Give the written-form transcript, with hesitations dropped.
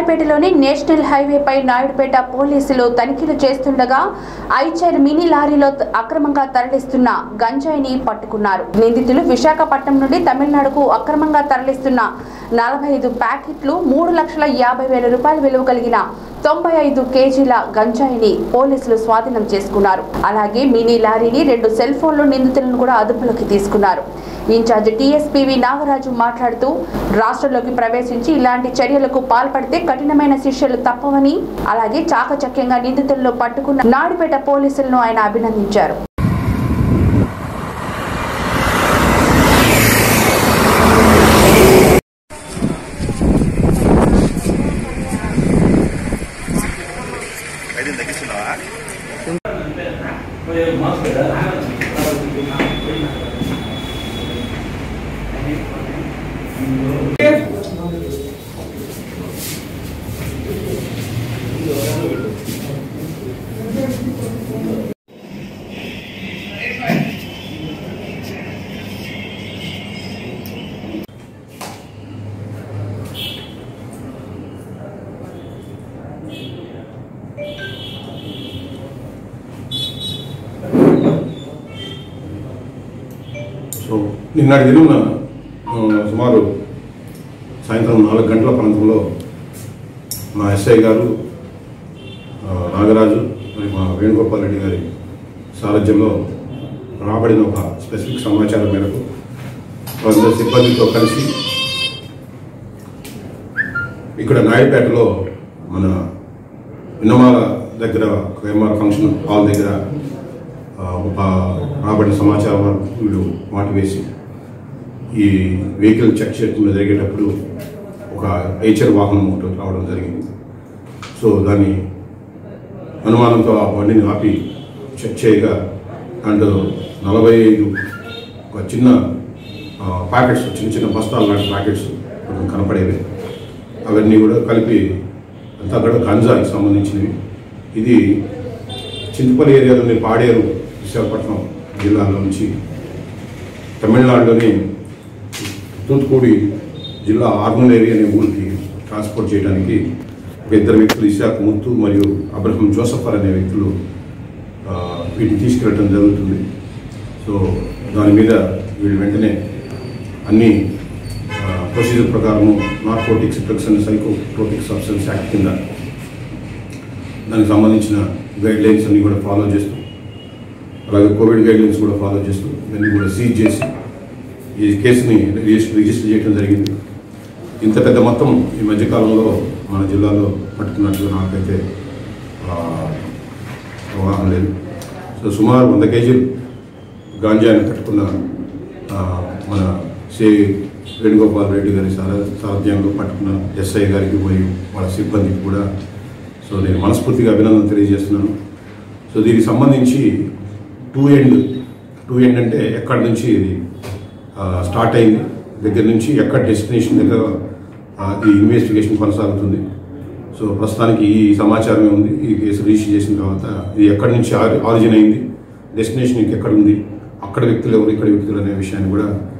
నాయుడుపేటలోని national హైవేపై Naidupeta పోలీసులు తనిఖీలు చేస్తుండగా ఐచర్ మినీ లారీలో అక్రమంగా తరలిస్తున్న గంజాయిని పట్టుకున్నారు. నిందితులు విశాఖపట్నం నుండి తమిళనాడుకు అక్రమంగా తరలిస్తున్న 45 ప్యాకెట్లు 3,50,000 రూపాయల విలువ కలిగిన 95 కేజీల గంజాయిని పోలీసులు స్వాధీనం చేసుకున్నారు. అలాగే మినీ లారీని 2 సెల్ ఫోన్లు నిందితులను కూడా అదుపులోకి తీసుకున్నారు. ఇన్ఛార్జ్ టీఎస్పీవి నాగరాజు మాట్లాడుతూ రాష్ట్రంలోకి ప్రవేశించి ఇలాంటి చర్యలకు పాల్పడితే కఠినమైన శిక్షలు తప్పవని, అలాగే చాకచక్యంగా నిందితులను పట్టుకున్న నాయుడుపేట పోలీసులను ఆయన అభినందించారు. నిన్నటి దినం సుమారు సాయంత్రం 4 గంటల ప్రాంతంలో మా ఎస్ఐ గారు నాగరాజు మరి మా వేణుగోపాల్ రెడ్డి గారి సారథ్యంలో రాబడిన ఒక స్పెసిఫిక్ సమాచారం మేరకు కొందరు సిబ్బందితో కలిసి ఇక్కడ నాయుడుపేటలో మన విన్నమాల దగ్గర ఎంఆర్ ఫంక్షన్ హాల్ దగ్గర ఒక రాబడిన సమాచారం వీళ్ళు మాట వేసి ఈ వెహికల్ చెక్ చేయకుండా జరిగేటప్పుడు ఒక ఐచర్ వాహనం ఒకటి రావడం జరిగింది. సో దాన్ని అనుమానంతో ఆ బండిని ఆపి చెక్ చేయగా అండ్ 45 ఒక చిన్న ప్యాకెట్స్, చిన్న బస్తాలు లాంటి ప్యాకెట్స్ కొంచెం కనపడేవి. అవన్నీ కూడా కలిపి అంతా కూడా గంజాయికి సంబంధించినవి. ఇది చింతపల్లి ఏరియాలోని పాడేరు విశాఖపట్నం జిల్లాలో నుంచి తమిళనాడులోని తూత్తుకుడి జిల్లా ఆర్మూలేరి అనే ఊరికి ట్రాన్స్పోర్ట్ చేయడానికి ఒక 2 వ్యక్తులు ఇసాక్ ముత్తు మరియు అబ్రహం జోసఫర్ అనే వ్యక్తులు వీటిని తీసుకెళ్ళడం జరుగుతుంది. సో దాని మీద వీళ్ళు వెంటనే అన్ని ప్రొసీజర్ ప్రకారము narcotics, drugs and psychotropic substance act కింద దానికి సంబంధించిన గైడ్లైన్స్ అన్నీ కూడా ఫాలో చేస్తూ, అలాగే కోవిడ్ గైడ్లైన్స్ కూడా ఫాలో చేస్తూ ఇవన్నీ కూడా సీజ్ చేసి ఈ కేసుని రిజిస్టర్ చేయడం జరిగింది. ఇంత పెద్ద మొత్తం ఈ మధ్యకాలంలో మన జిల్లాలో పట్టుకున్నట్లు నాకైతే అవగాహన లేదు. సో సుమారు 100 కేజీలు గాంజాని పట్టుకున్న మన శ్రీ వేణుగోపాల్ రెడ్డి గారి సారథ్యంలో పట్టుకున్న ఎస్ఐ గారికి మరియు వాళ్ళ సిబ్బందికి కూడా సో నేను మనస్ఫూర్తిగా అభినందన తెలియజేస్తున్నాను. సో దీనికి సంబంధించి టూ ఎండ్ అంటే ఎక్కడి నుంచి ఇది స్టార్ట్ అయింది దగ్గర నుంచి ఎక్కడ డెస్టినేషన్ దగ్గర ఈ ఇన్వెస్టిగేషన్ కొనసాగుతుంది. సో ప్రస్తుతానికి ఈ సమాచారమే ఉంది. ఈ కేసు రిజిస్టర్ చేసిన తర్వాత ఇది ఎక్కడి నుంచి ఆరిజిన్ అయింది, డెస్టినేషన్ ఇంకెక్కడ ఉంది, అక్కడ వ్యక్తులు ఎవరు, ఇక్కడ వ్యక్తులు అనే విషయాన్ని కూడా